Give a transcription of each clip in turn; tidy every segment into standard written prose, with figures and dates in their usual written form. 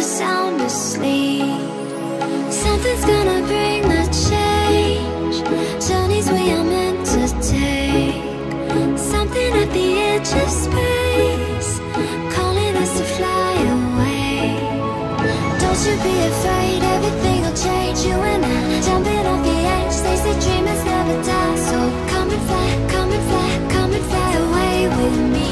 sound asleep. Something's gonna bring the change. Journeys we are meant to take. Something at the edge of space, calling us to fly away. Don't you be afraid, everything will change. You and I, jumping off the edge. They say dreamers never die. So come and fly, come and fly, come and fly away with me.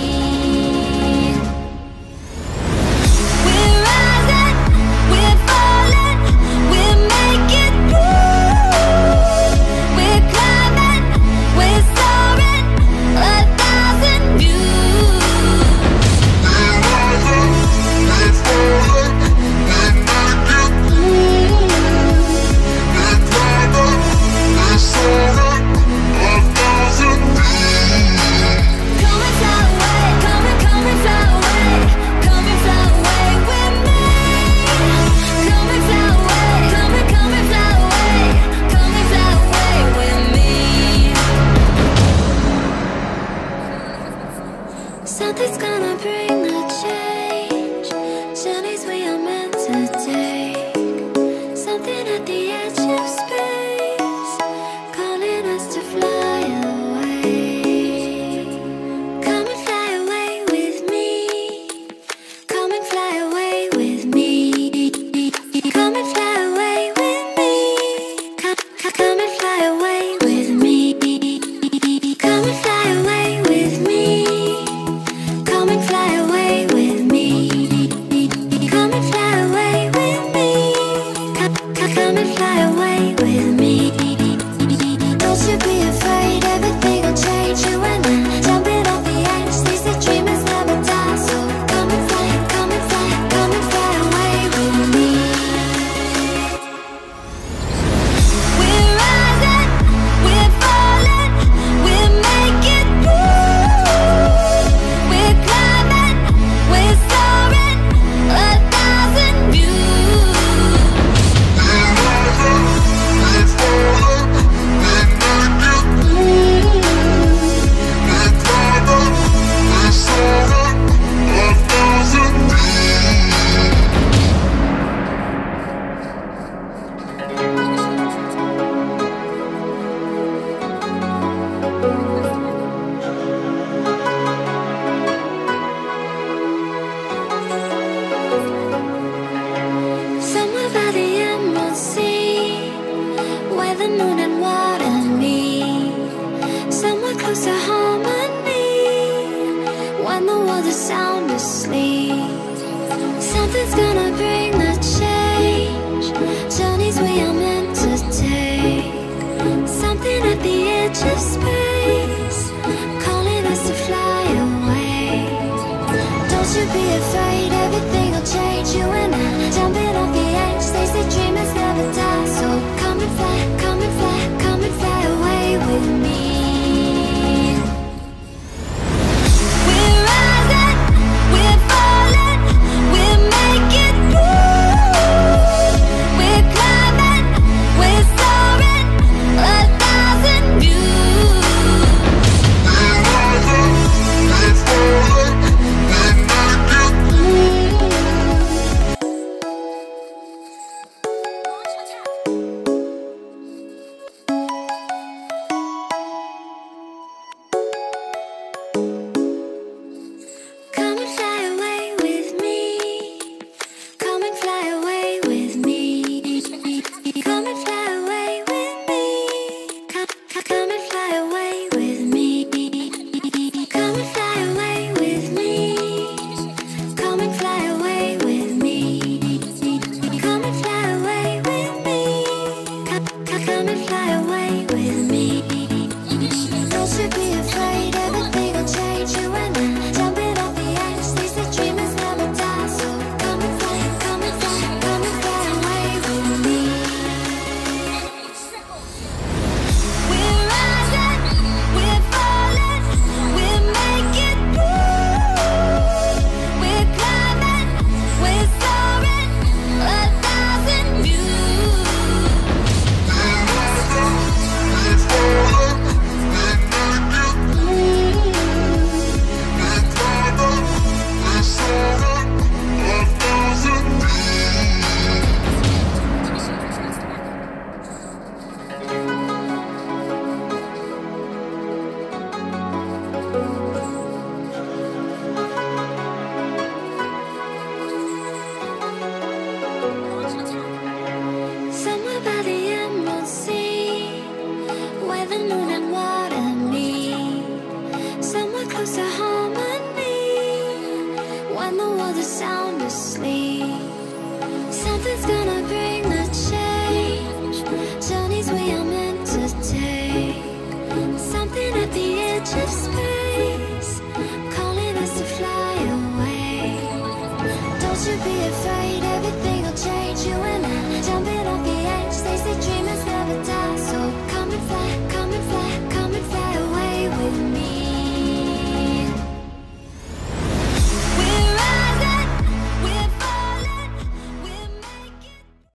Something's gonna bring the change. Journeys we are meant to take. Something at the edge of space, calling us to fly away. Come and fly away with me. Come and fly away with me. Come and fly away with me. Come and fly away with me. Come and fly away with me. Come and fly away with me. Come and fly away with me. Come and fly away with me. Don't you be afraid, everything will change. You and I, jumping off the edge. They say dreamers never die. So come and fly, come and fly, come and fly away with me. We're rising, we're falling, we're making moves. We're climbing, we're soaring, 1,000 views. Somewhere by the emerald sea, where the moon and water meet. Somewhere close to harmony, when the world is sound asleep. Something's gonna bring the change. Journeys we are meant to take. Something at the edge of space, calling us to fly away. Don't you be afraid, everything will change. You and I, jumping off the edge. They say dreamers never die. So come and fly, come and fly, come and fly away with me. We're rising, we're falling, we're making moves. We're climbing, we're soaring, 1,000 views. the moon and what I need. Somewhere close to harmony, when the world is sound asleep. Something's gonna bring the change, journeys we are meant to take. Something at the edge of